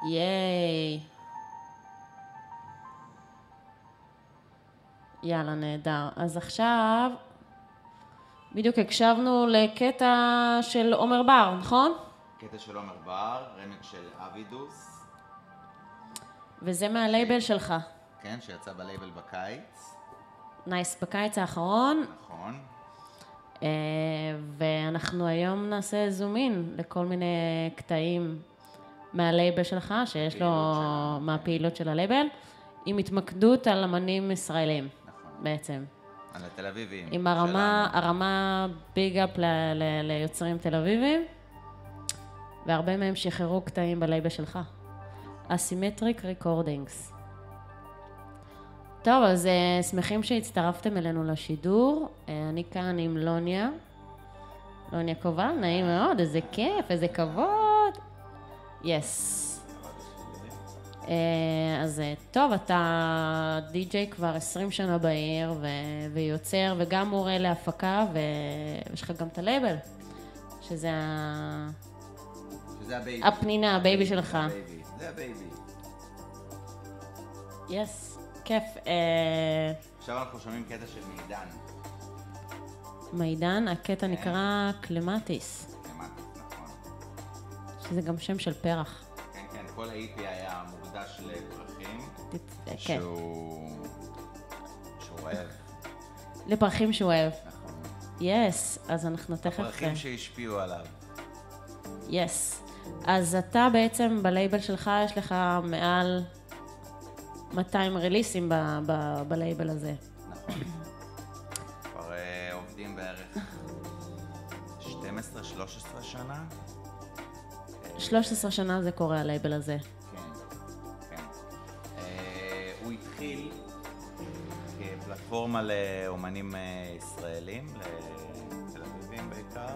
ייי. יאללה, נהדר. אז עכשיו, בדיוק הקשבנו לקטע של עומר בר, נכון? קטע של עומר בר, רמיק של אבידוס. וזה מהלייבל שלך. כן, שיצא בלייבל בקיץ. נייס, בקיץ האחרון. נכון. ואנחנו היום נעשה זומין לכל מיני קטעים מהלייבל שלך, שיש לו מהפעילות של הלייבל, עם התמקדות על אמנים ישראלים, נכון. בעצם. על התל אביבים. עם הרמה ביג אפ ליוצרים תל אביבים, והרבה מהם שחררו קטעים בלייבל שלך. אסימטריק ריקורדינגס. טוב, אז שמחים שהצטרפתם אלינו לשידור. אני כאן עם לוניה. לוניה קובל, נעים מאוד, איזה כיף, איזה כבוד. יס. אז טוב, אתה די-ג'יי כבר 20 שנה בעיר, ויוצר, וגם מורה להפקה, ויש לך גם את הלייבל, שזה הבייבי. הפנינה, הבייבי שלך. זה הבייבי. יס, כיף. עכשיו אנחנו שומעים קטע של מידן. מידן, הקטע נקרא קלמטיס. קלמטיס, נכון. שזה גם שם של פרח. כן, כן, כל ה-EP היה מוקדש לפרחים. כן. שהוא אוהב. לפרחים שהוא אוהב. נכון. יס, אז אנחנו תכף... הפרחים שהשפיעו עליו. יס. אז אתה בעצם בלייבל שלך, יש לך מעל 200 ריליסים בלייבל הזה. נכון. כבר עובדים בערך 12-13 שנה. 13 שנה זה קורה הלייבל הזה. כן, כן. הוא התחיל כפלטפורמה לאומנים ישראלים, לתל אביבים בעיקר,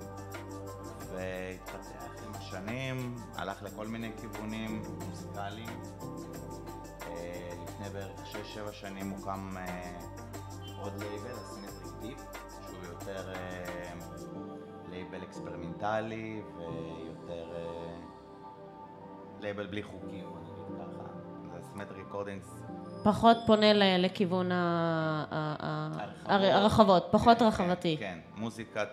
והתפתח עם השנים, הלך לכל מיני כיוונים מוזיקליים. לפני בערך 6-7 שנים הוקם עוד לייבל, אסימטריק דיפ, שהוא יותר לייבל אקספרימנטלי ויותר לייבל בלי חוקים, בוא נגיד ככה. זה אסימטריק ריקורדינגס. פחות פונה לכיוון הרחבות, פחות רחבתי. כן, מוזיקת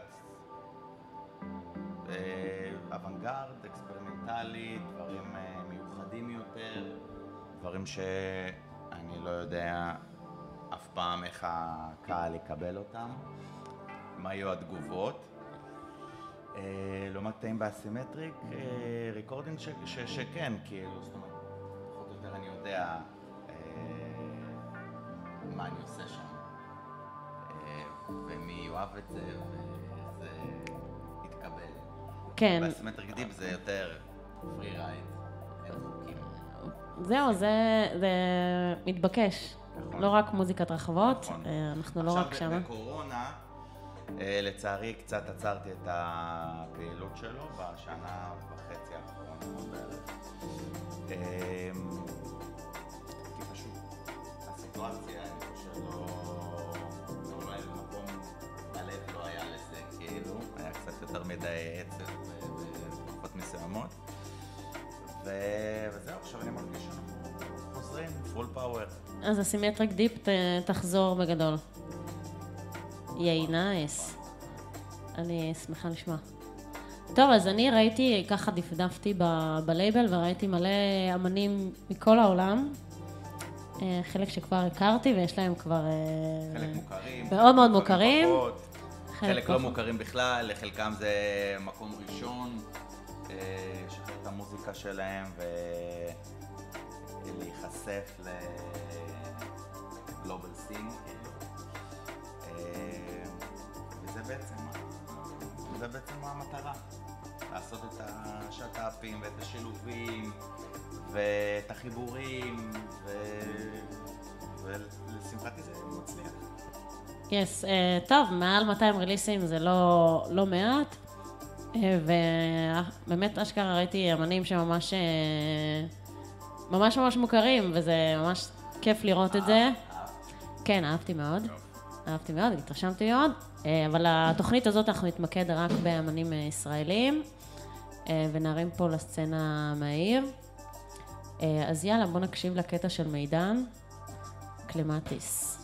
אוונגרד, אקספרימנטלי, דברים מיוחדים יותר, דברים שאני לא יודע אף פעם איך הקהל יקבל אותם, מה יהיו התגובות. לעומת קטעים באסימטריק, ריקורדינג שכן, כאילו, זאת אומרת, פחות או יותר אני יודע מה אני עושה שם, ומי יאהב את זה, וזה יתקבל. כן. באסימטריק דיפ זה יותר פרי רייד, אין חוקים. זהו, זה מתבקש. לא רק מוזיקת רחבות, אנחנו לא רק שם. עכשיו בקורונה, לצערי קצת עצרתי את הפעילות שלו בשנה וחצי האחרונה בערך. כי פשוט הסיטואציה, אני חושב, לא היה במקום, הלב לא היה לזה, כאילו, היה קצת יותר מדי עצב בתקופות מסוימות. וזהו, עכשיו אני מרגיש שאנחנו חוזרים, פול פאוור. אז אסימטריק דיפ תחזור בגדול. ייי, נייס. אני שמחה לשמוע. טוב, אז אני ראיתי, ככה דפדפתי בלייבל, וראיתי מלא אמנים מכל העולם. חלק שכבר הכרתי, ויש להם כבר... חלק מוכרים. מאוד מאוד מוכרים. חלק לא מוכרים בכלל, לחלקם זה מקום ראשון, שחרר את המוזיקה שלהם, ולהיחשף לגלובל סין. וזה בעצם המטרה, לעשות את השטאפים ואת השילובים ואת החיבורים, ולשמחתי זה מצליח. יס, טוב, מעל 200 ריליסים זה לא מעט, ובאמת אשכרה ראיתי אמנים שממש ממש מוכרים, וזה ממש כיף לראות את זה. כן, אהבתי מאוד. אהבתי מאוד, התרשמתי מאוד, אבל התוכנית הזאת אנחנו נתמקד רק באמנים ישראלים, ונערים פה לסצנה מהעיר. אז יאללה, בוא נקשיב לקטע של מידן, קלמטיס.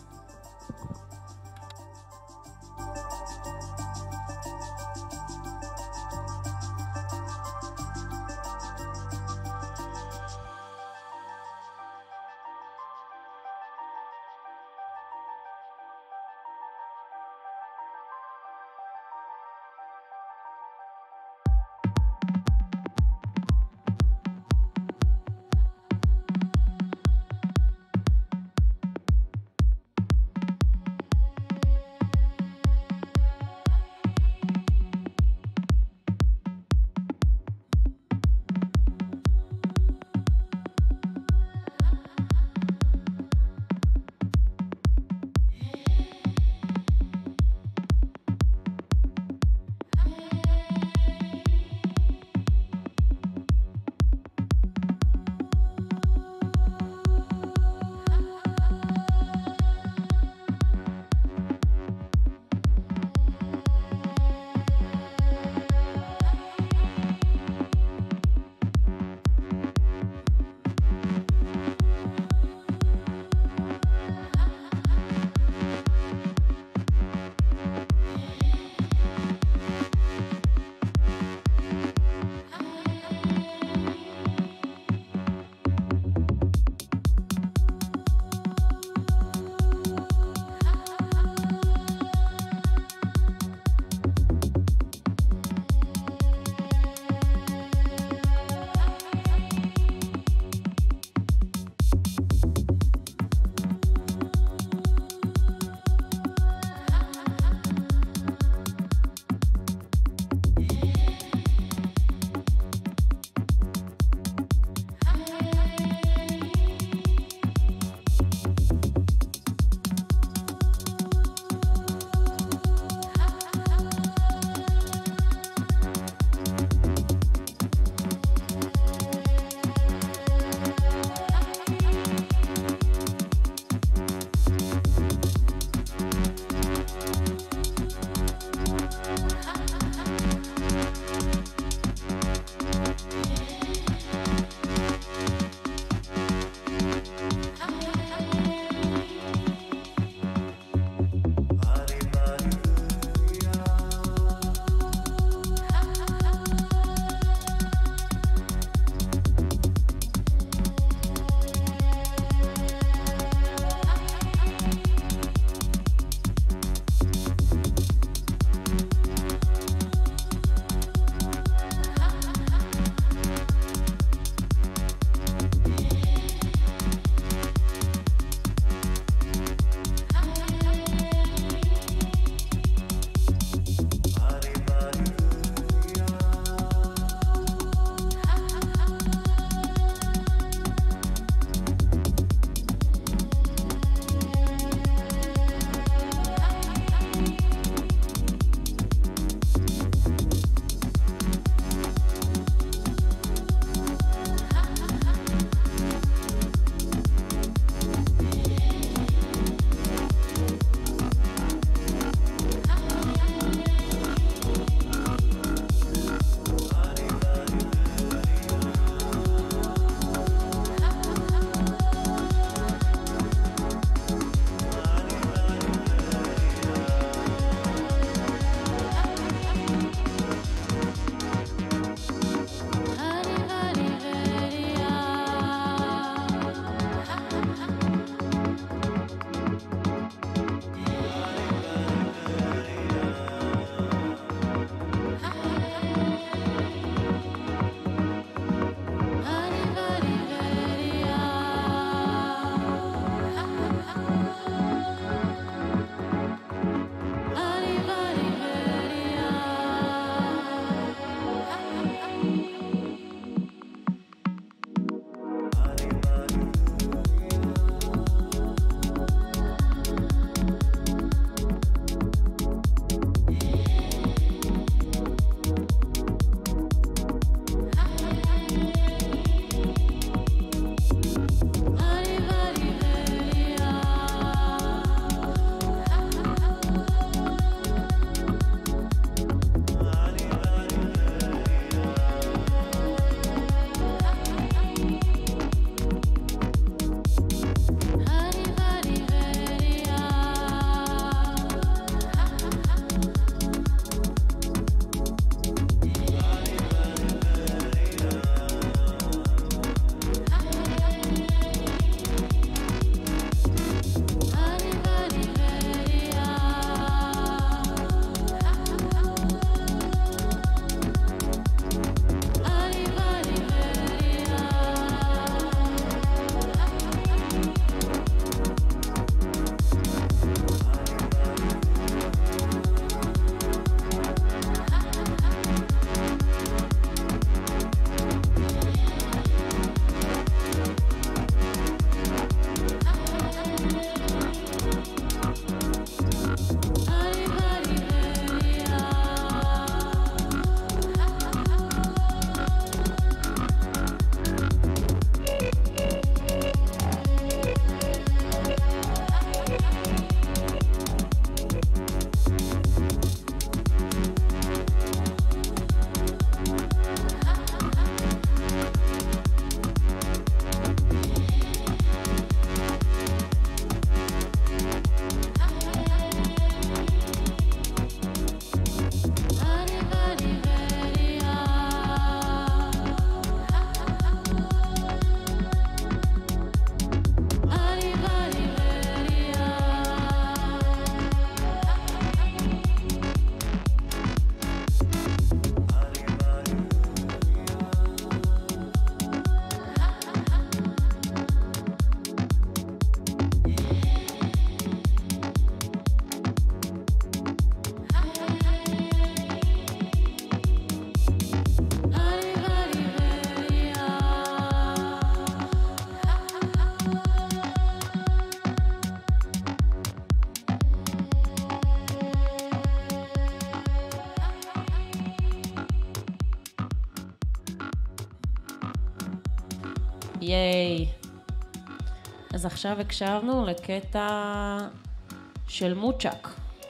ייי. אז עכשיו הקשבנו לקטע של מוצ'ק.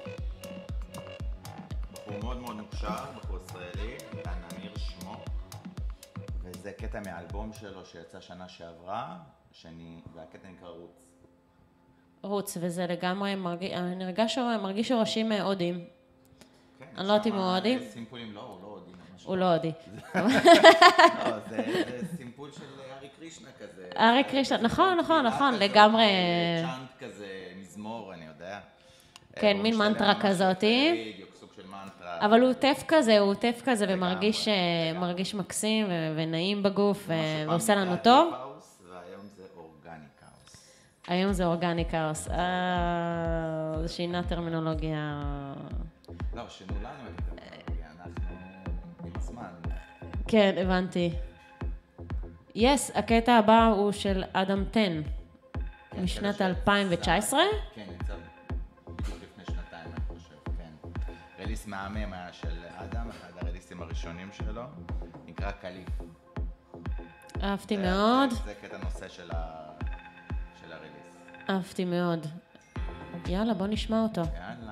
בחור מאוד מאוד מוכשר, בחור ישראלי, דן אמיר שמו, וזה קטע מהאלבום שלו שיצא שנה שעברה, והקטע נקרא רוץ. רוץ, וזה לגמרי מרגיש שורשים הודים. כן, אני לא יודעת אם הוא הודי. סימפולים לא, הוא לא הודי. הוא לא הודי. לא, זה סימפול של ארי קרישנה כזה. ארי קרישנה, נכון, לגמרי. צ'אנט כזה, מזמור, אני יודע. כן, מין מנטרה כזאת. בדיוק, סוג של מנטרה. אבל הוא עוטף כזה ומרגיש מקסים ונעים בגוף ועושה לנו טוב. והיום זה אורגניק האוס. היום זה אורגניק האוס. זה שינה טרמינולוגיה. לא, שינו לנו את הטרמינולוגיה, אנחנו עם הזמן. כן, הבנתי. הקטע הבא הוא של אדם 10, משנת 2019. כן, יצא בדיוק לפני שנתיים, אני חושב, כן. רליס מהמם היה של אדם, אחד הרליסים הראשונים שלו, נקרא קליף. אהבתי מאוד. זה קטע נושא של הרליס. אהבתי מאוד. יאללה, בוא נשמע אותו. יאללה.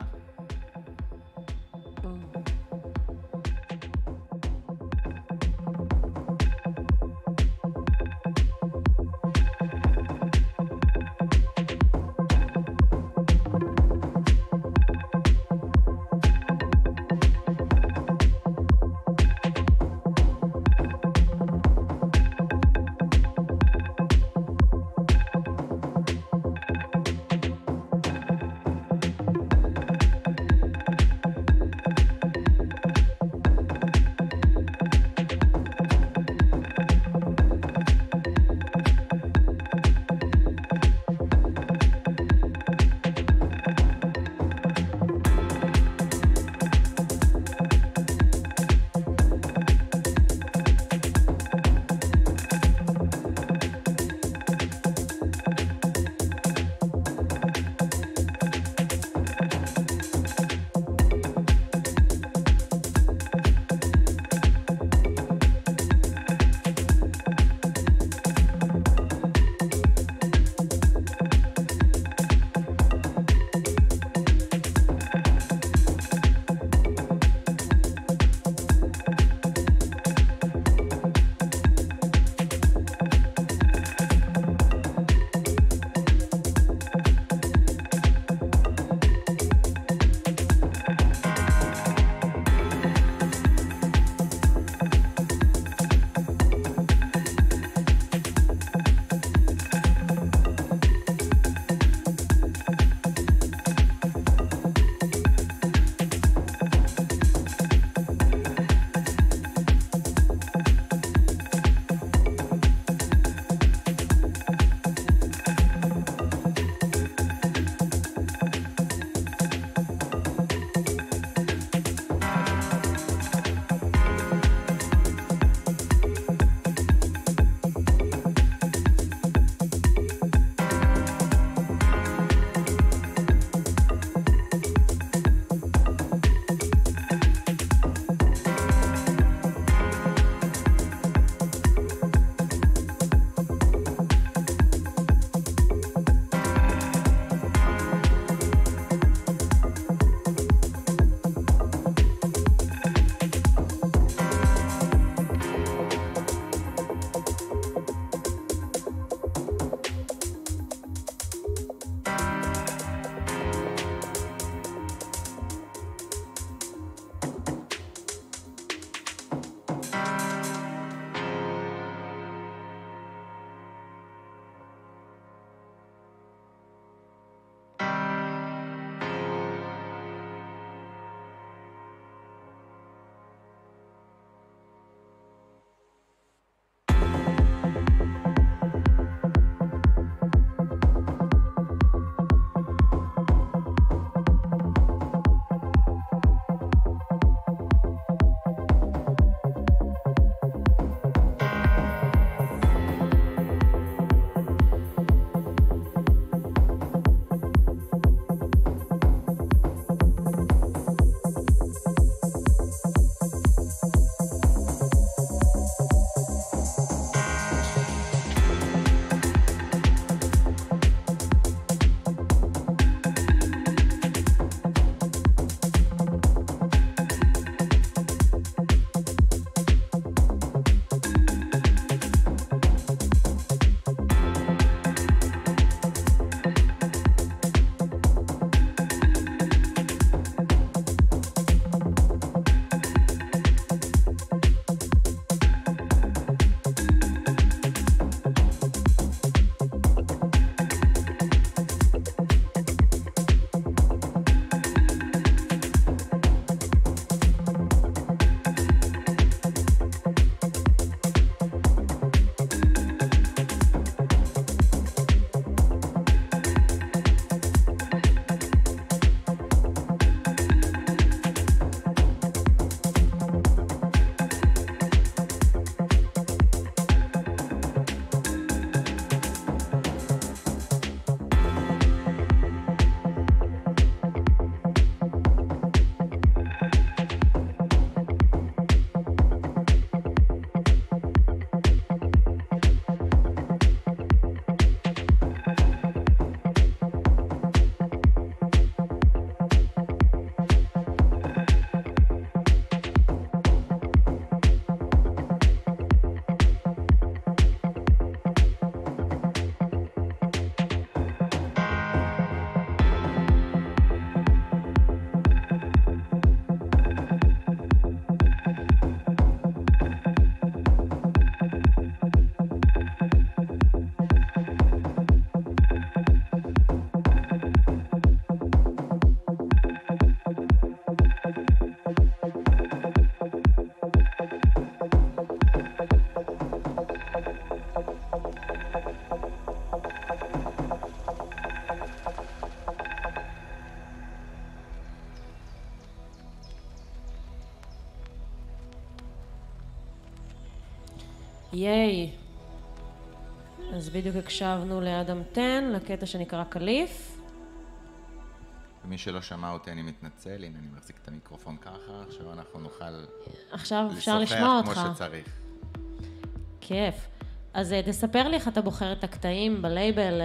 ייי. אז בדיוק הקשבנו לאדם 10, לקטע שנקרא קליף. ומי שלא שמע אותי אני מתנצל, הנה אני מחזיק את המיקרופון ככה, עכשיו אנחנו נוכל עכשיו אפשר לשמוע אותך. כמו שצריך. כיף. אז תספר לי איך אתה בוחר את הקטעים בלייבל,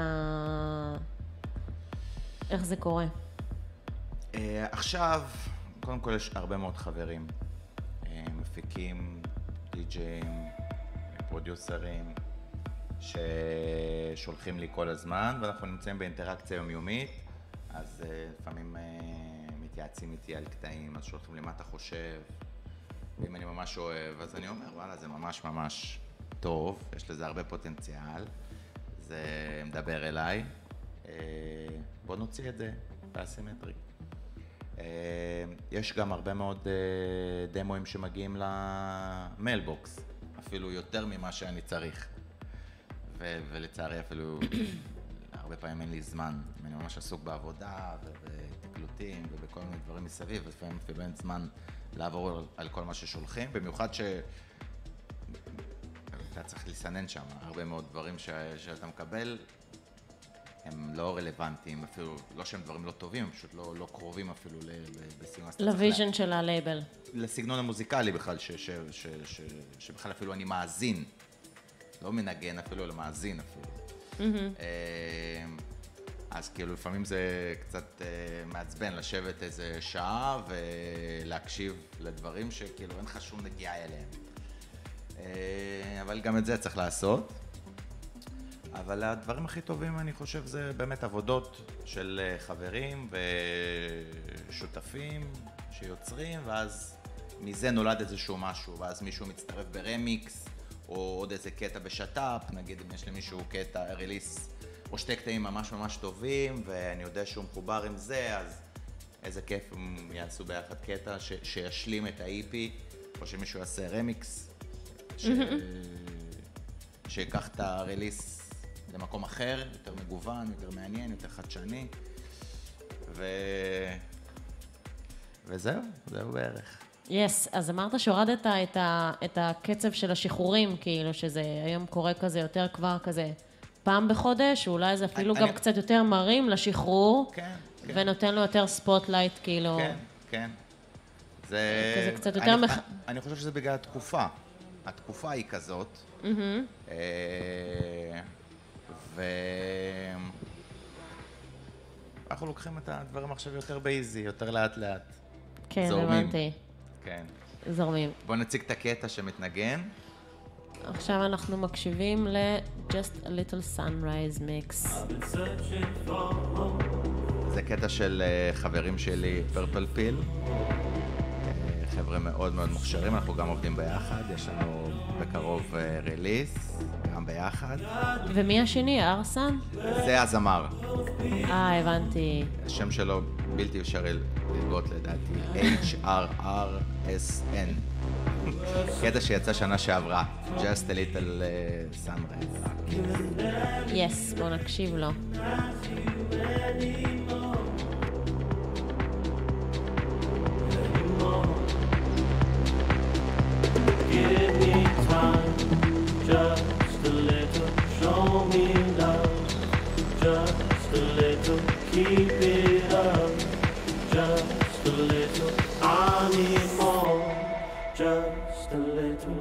איך זה קורה? עכשיו, קודם כל יש הרבה מאוד חברים, מפיקים, די-ג'יים, פרודיוסרים, ששולחים לי כל הזמן, ואנחנו נמצאים באינטראקציה יומיומית, אז לפעמים מתייעצים איתי על קטעים, אז שולחים לי מה אתה חושב, ואם אני ממש אוהב, אז אני אומר, וואלה, זה ממש ממש טוב, יש לזה הרבה פוטנציאל, זה מדבר אליי, בוא נוציא את זה באסימטרי. יש גם הרבה מאוד דמוים שמגיעים למיילבוקס, אפילו יותר ממה שאני צריך. ולצערי אפילו הרבה פעמים אין לי זמן, אני ממש עסוק בעבודה ובתקלוטים ובכל מיני דברים מסביב, ולפעמים אפילו אין זמן לעבור על כל מה ששולחים, במיוחד שאתה צריך לסנן שם, הרבה מאוד דברים שאתה מקבל הם לא רלוונטיים, אפילו לא שהם דברים לא טובים, הם פשוט לא קרובים אפילו בסגנון. לוויז'ן של הלייבל. לסגנון המוזיקלי בכלל, שבכלל אפילו אני מאזין, לא מנגן אפילו, אלא מאזין אפילו. אז כאילו לפעמים זה קצת מעצבן לשבת איזה שעה ולהקשיב לדברים שכאילו אין לך שום נגיעה אליהם. אבל גם את זה צריך לעשות. אבל הדברים הכי טובים אני חושב זה באמת עבודות של חברים ושותפים שיוצרים, ואז מזה נולד איזשהו משהו, ואז מישהו מצטרף ברמיקס או עוד איזה קטע בשטאפ, נגיד אם יש למישהו קטע ריליס או שתי קטעים ממש ממש טובים ואני יודע שהוא מחובר עם זה, אז איזה כיף אם יעשו ביחד קטע שישלים את ה-EP, או שמישהו יעשה רמיקס שיקח את הריליס למקום אחר, יותר מגוון, יותר מעניין, יותר חדשני, וזהו בערך. יס, אז אמרת שהורדת את הקצב של השחרורים, כאילו שזה היום קורה כזה יותר כבר כזה פעם בחודש, אולי זה אפילו גם קצת יותר מרים לשחרור, ונותן לו יותר ספוטלייט, כאילו. כן. זה קצת יותר אני חושב שזה בגלל התקופה. התקופה היא כזאת. ואנחנו לוקחים את הדברים עכשיו יותר באיזי, יותר לאט לאט. כן, הבנתי. כן. זורמים. בוא נציג את הקטע שמתנגן. עכשיו אנחנו מקשיבים ל-Just a Little Sunrise Mix. זה קטע של חברים שלי, פרפל פיל. חבר'ה מאוד מאוד מוכשרים, אנחנו גם עובדים ביחד, יש לנו בקרוב ריליס, גם ביחד. ומי השני, ארסן? זה הזמר. הבנתי. השם שלו בלתי אפשרי ללגות לדעתי, HRRSN. קטע שיצא שנה שעברה, Just a Little Sunrise. יס, בוא נקשיב לו. Give me time, just a little, show me love, just a little, keep it up, just a little, I need more, just a little.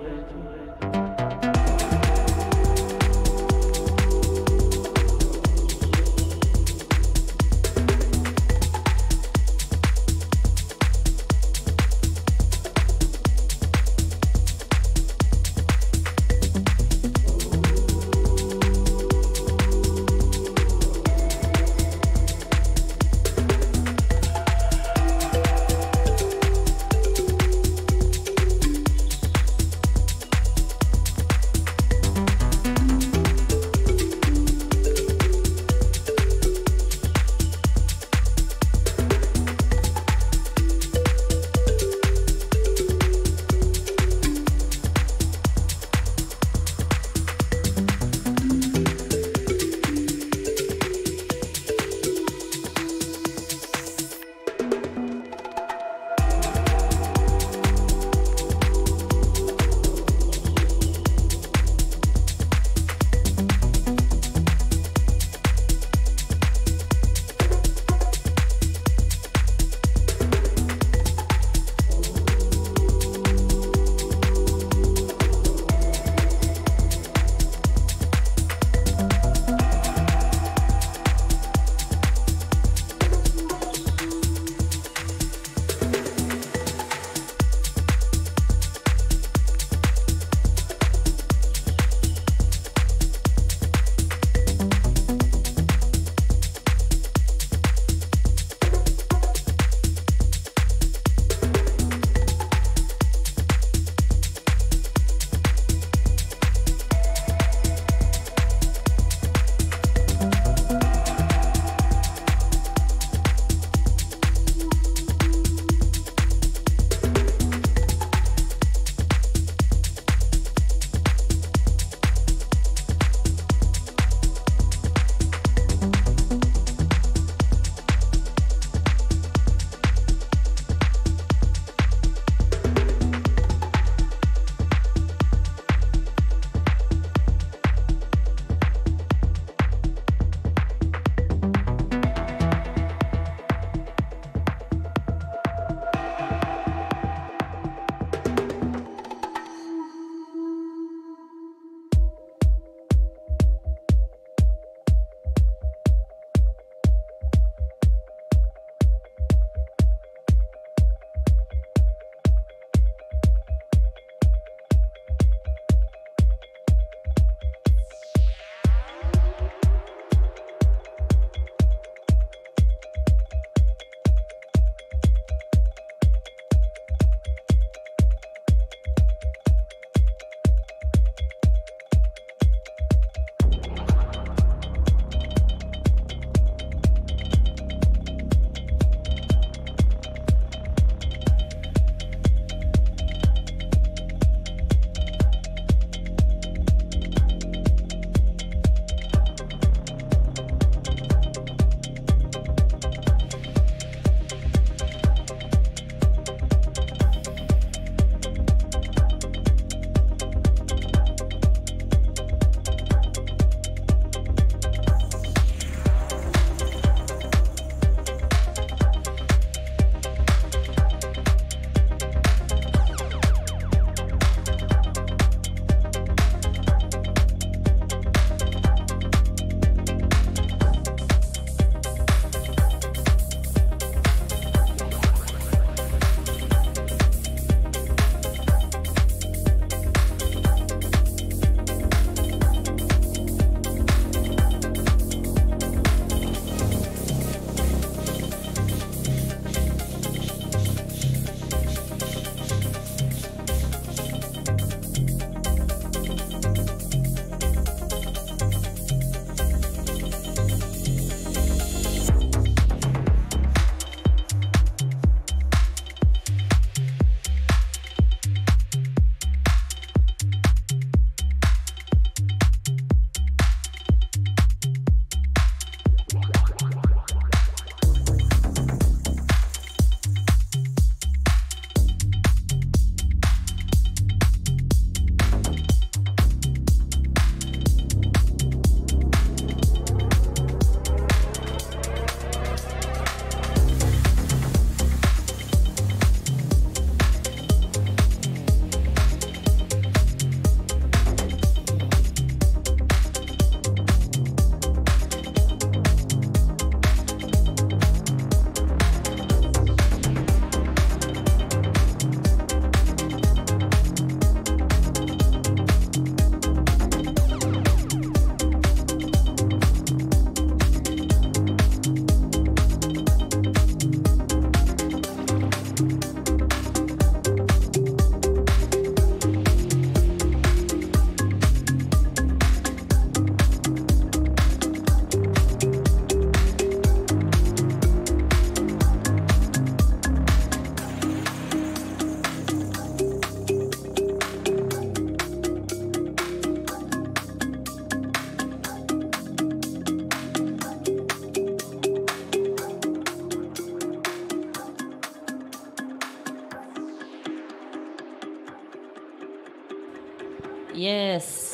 Yes.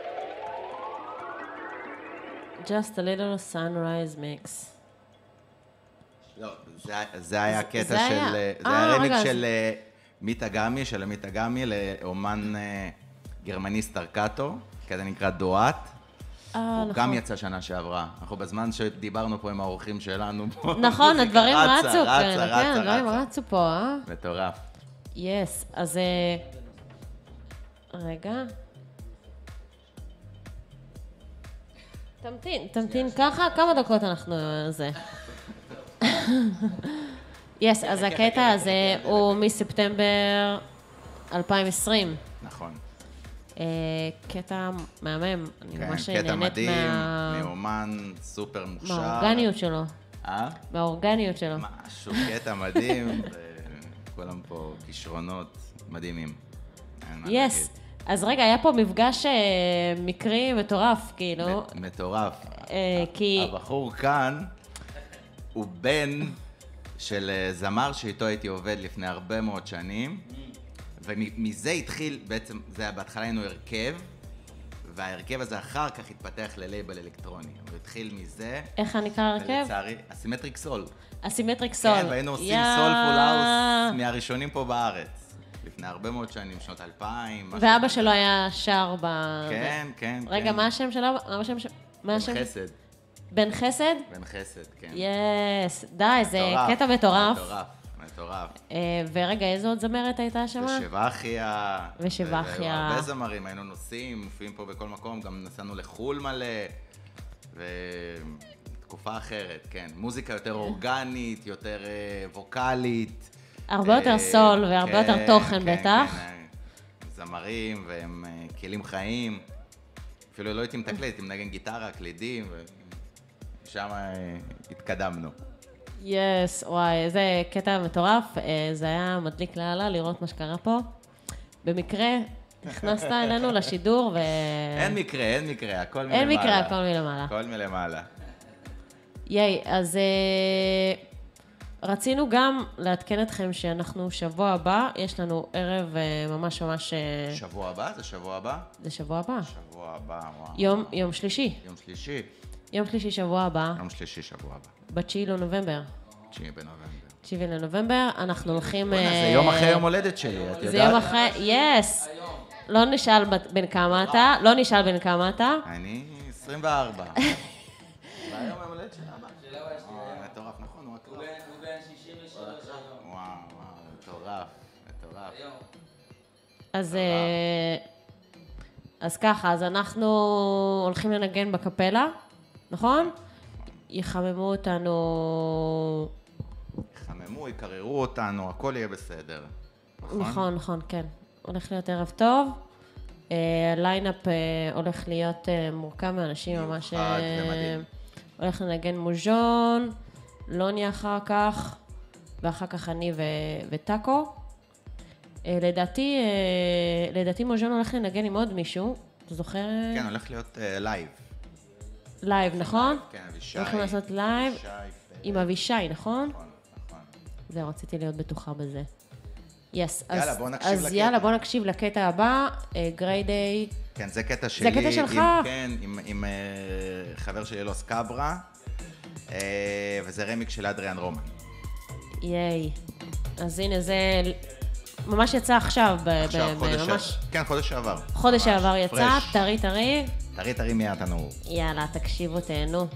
Just a little sunrise mix. לא, זה היה קטע זה של... היה. זה היה רמיק רגע, של מיטה גמי, של מיטה גמי, לאומן גרמני סטרקטו, כזה נקרא דואט. הוא נכון. גם יצא שנה שעברה. אנחנו בזמן שדיברנו פה עם האורחים שלנו. נכון, הדברים רצה, רצו, רצה, כן, רצה, הדברים רצה. רצו פה, אה? מטורף. יס, אז... רגע. תמתין ככה, כמה דקות אנחנו זה. יס, אז הקטע הזה הוא מספטמבר 2020. נכון. קטע מהמם, אני כן, ממש קטע נהנית מדהים, מאומן סופר מוכשר. מהאורגניות שלו. מהאורגניות שלו. משהו, קטע מדהים, וכולם פה כישרונות מדהימים. יס, אז רגע, היה פה מפגש מקרי מטורף, כאילו. מטורף. כי... הבחור כאן הוא בן של זמר שאיתו הייתי עובד לפני הרבה מאוד שנים, ומזה התחיל, בעצם, זה היה בהתחלה היינו הרכב, וההרכב הזה אחר כך התפתח ללייבל אלקטרוני. הוא התחיל מזה. איך נקרא הרכב? ולצערי, אסימטריק סול. אסימטריק סול. כן, והיינו עושים סול פול האוס מהראשונים פה בארץ. לפני הרבה מאוד שנים, שנות 2000. ואבא שלו היה שר ב... כן, כן. רגע, מה השם שלו? בן חסד. בן חסד? בן חסד, כן. יס, די, זה קטע מטורף. מטורף. ורגע, איזו עוד זמרת הייתה שם? ושבחיה. ושבחיה. הרבה זמרים, היינו נוסעים, מופיעים פה בכל מקום, גם נסענו לחול מלא, ותקופה אחרת, כן. מוזיקה יותר אורגנית, יותר ווקלית. הרבה יותר סול והרבה יותר תוכן בטח. כן, זמרים והם כלים חיים. אפילו לא הייתי מתקלט, הייתי מנגן גיטרה, קלידים, ושם התקדמנו. יס, וואי, איזה קטע מטורף. זה היה מדליק לעלה לראות מה שקרה פה. במקרה, נכנסת אלינו לשידור ו... אין מקרה, הכל מלמעלה. אין מקרה, הכל מלמעלה. הכל מלמעלה. ייי, אז רצינו גם לעדכן אתכם שאנחנו שבוע הבא, יש לנו ערב ממש... שבוע הבא? זה שבוע הבא? זה שבוע הבא. שבוע הבא, וואו. יום שלישי. יום שלישי שבוע הבא. שבוע הבא. ב9 לנובמבר. 9 לנובמבר, אנחנו הולכים... זה יום אחרי יום הולדת שלי, את יודעת? זה יום אחרי, יס. לא נשאל בן כמה אתה. אני 24. והיום יום הולדת של אבא. מטורף, נכון? הוא בן 63 היום. וואו, מטורף. אז ככה, אז אנחנו הולכים לנגן בקפלה, נכון? יחממו אותנו... יקררו אותנו, הכל יהיה בסדר. נכון, כן. הולך להיות ערב טוב. הליינאפ הולך להיות מורכב מאנשים ממש... מיוחד ומדהים. הולך לנגן מוז'ון, לוני אחר כך, ואחר כך אני וטאקו. לדעתי מוז'ון הולך לנגן עם עוד מישהו, אתה זוכר? כן, הולך להיות לייב. לייב, נכון? כן, אבישי. הולכים לעשות לייב עם אבישי, נכון? נכון. זהו, רציתי להיות בטוחה בזה. יס, יאללה, בוא נקשיב לקטע. אז יאללה, בוא נקשיב לקטע הבא, גריידיי. כן, זה קטע שלי. זה קטע שלך? כן, עם חבר שלי לוס קברה, וזה רמיק של אדריאן רומן. ייי. אז הנה, זה ממש יצא עכשיו. כן, חודש שעבר. חודש שעבר יצא, טרי. טרי מהתנור. יאללה, תקשיבו, תהנו.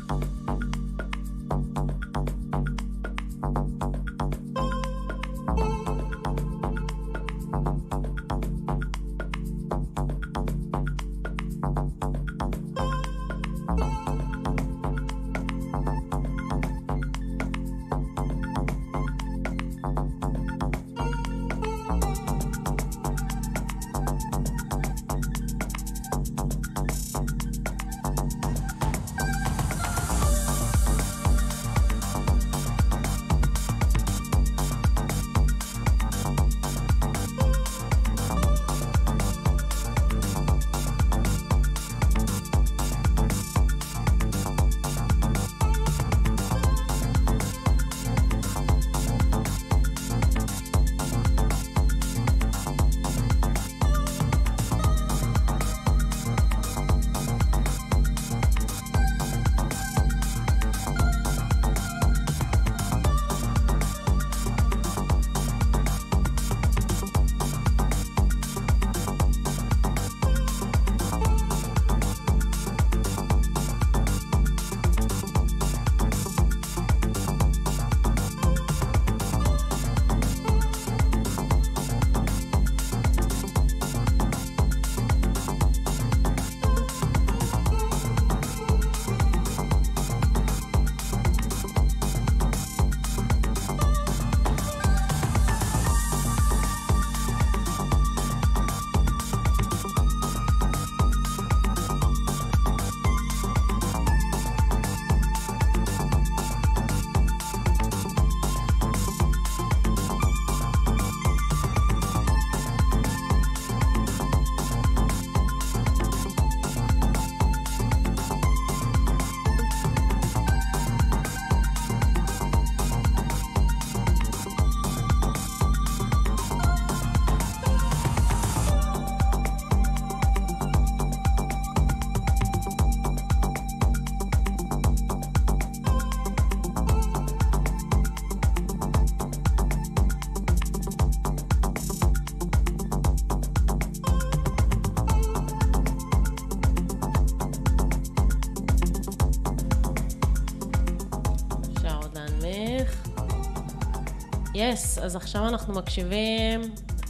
יס, אז עכשיו אנחנו מקשיבים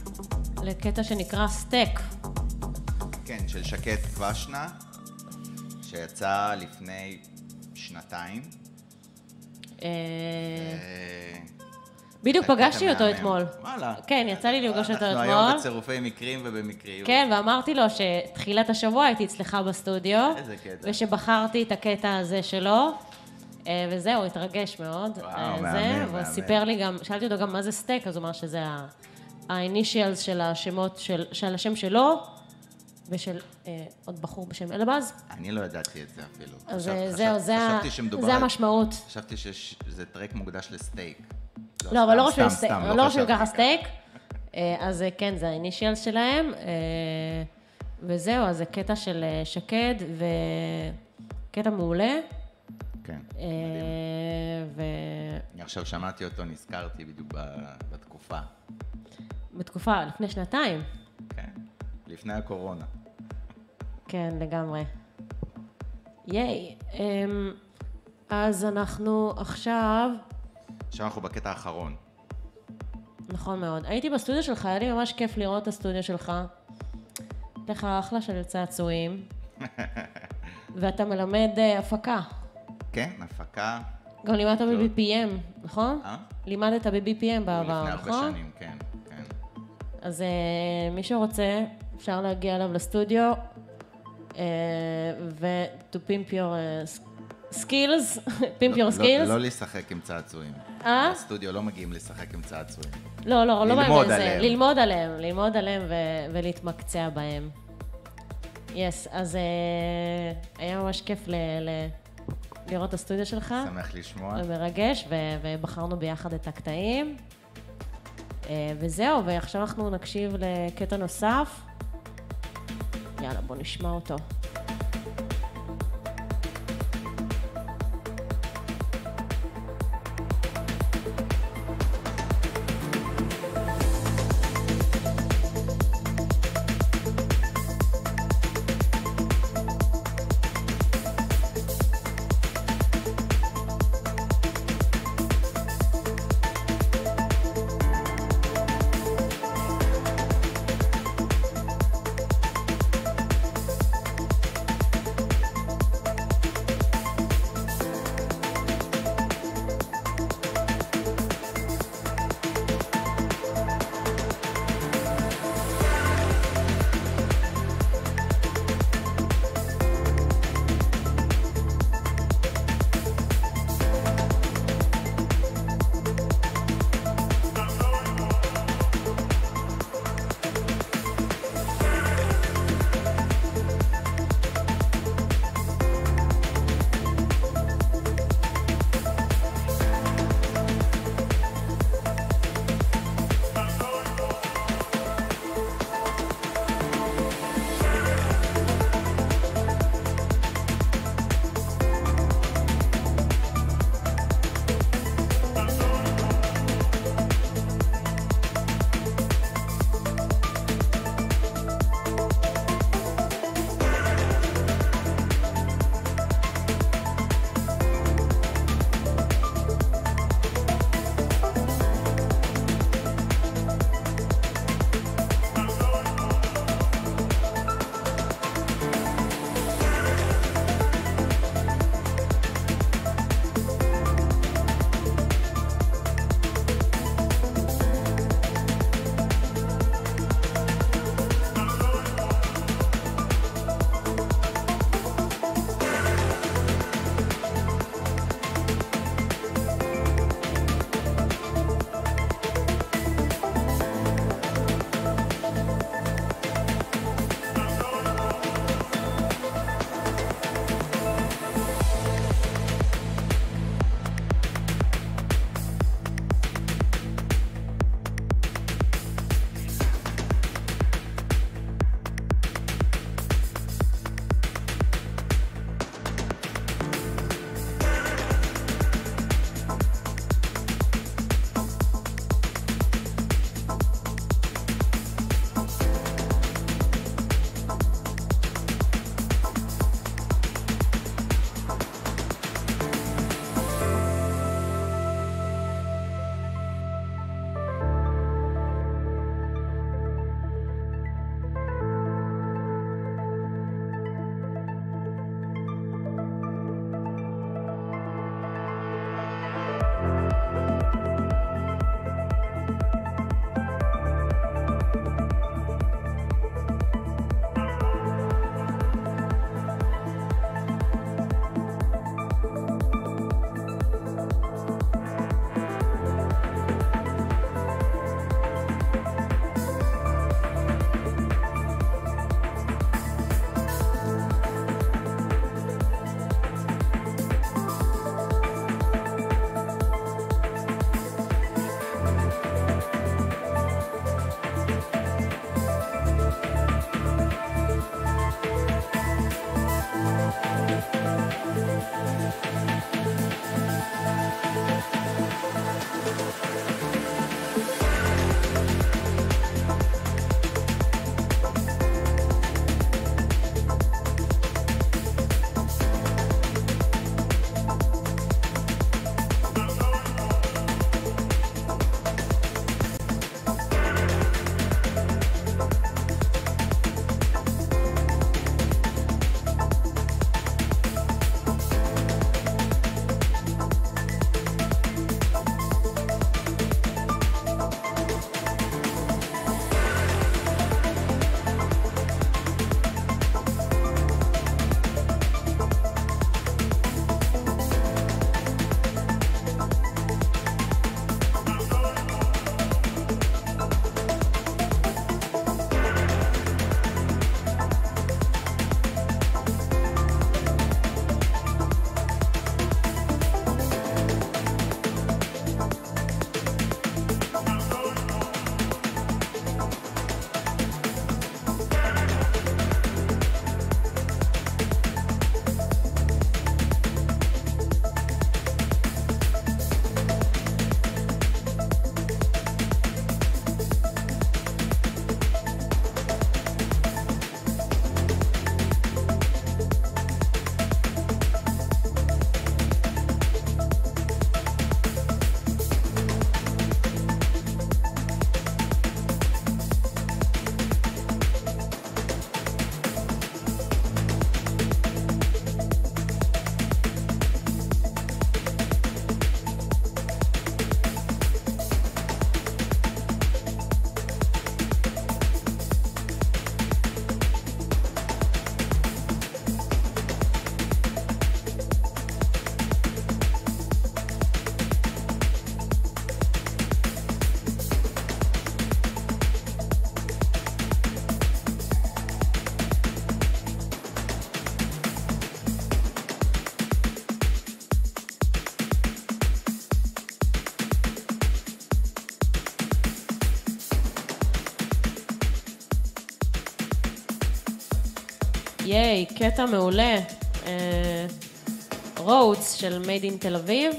לקטע שנקרא סטק. כן, של שקד קוושנה, שיצא לפני שנתיים. בדיוק פגשתי אותו אתמול. וואלה. כן, יצא לי לפגוש אותו אתמול. אנחנו היום בצירופי מקרים ובמקריות. כן, ואמרתי לו שתחילת השבוע הייתי אצלך בסטודיו. איזה קטע. ושבחרתי את הקטע הזה שלו. וזהו, התרגש מאוד. וואו, מהמם. והוא סיפר לי גם, שאלתי אותו גם מה זה סטק, אז הוא אמר שזה האינישיאלס של השמות של השם שלו, ושל עוד בחור בשם אלבאז. אני לא ידעתי את זה אפילו. אז זהו, זה המשמעות. חשבתי שזה טרק מוקדש לסטייק. לא, אבל לא רושם ככה סטייק. אז כן, זה האינישיאלס שלהם. וזהו, אז זה קטע של שקד, וקטע מעולה. כן, אני עכשיו שמעתי אותו, נזכרתי בדיוק בתקופה. בתקופה, לפני שנתיים. כן, לפני הקורונה. כן, לגמרי. ייי. אז אנחנו עכשיו... עכשיו אנחנו בקטע האחרון. נכון מאוד. הייתי בסטודיו שלך, היה לי ממש כיף לראות את הסטודיו שלך. לך אחלה של צעצועים. ואתה מלמד הפקה. כן, הפקה. גם לימדת ב-BPM, נכון? לימדת ב-BPM בעבר, נכון? לפני הרבה שנים, כן, כן. אז מי שרוצה, אפשר להגיע אליו לסטודיו, ו-to pimp your skills, pimp your skills. לא לשחק עם צעצועים. בסטודיו לא מגיעים לשחק עם צעצועים. לא ללמוד עליהם. ללמוד עליהם ולהתמקצע בהם. יס, אז היה ממש כיף לראות את הסטודיו שלך. שמח לשמוע. ומרגש, ובחרנו ביחד את הקטעים. וזהו, ועכשיו אנחנו נקשיב לקטע נוסף. יאללה, בוא נשמע אותו. ייי, קטע מעולה. רוטס של Made in תל אביב.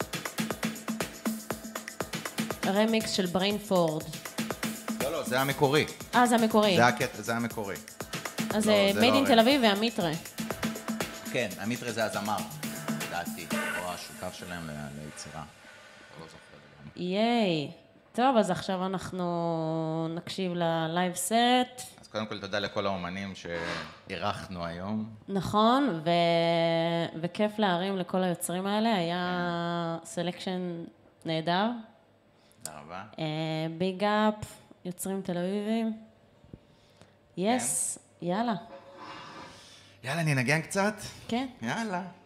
רמיקס של בריינפורד. לא, זה המקורי. זה המקורי. זה המקורי. אז לא, Made זה לא in תל אביב והמיטרה. כן, המיטרה זה הזמר, לדעתי, או השותף שלהם ליצירה. לא זוכר לגמרי. ייי. טוב, אז עכשיו אנחנו נקשיב ללייב סט. אז קודם כל תודה לכל האומנים שאירחנו היום. נכון, וכיף להרים לכל היוצרים האלה. היה סלקשן נהדר. תודה רבה. ביג אפ, יוצרים תל אביבים. יס, יאללה. יאללה, ננגן קצת? כן. יאללה.